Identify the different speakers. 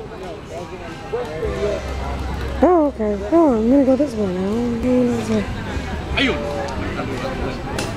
Speaker 1: Oh, okay. Oh, I'm gonna go this way now. I'm going this way.
Speaker 2: Ayun.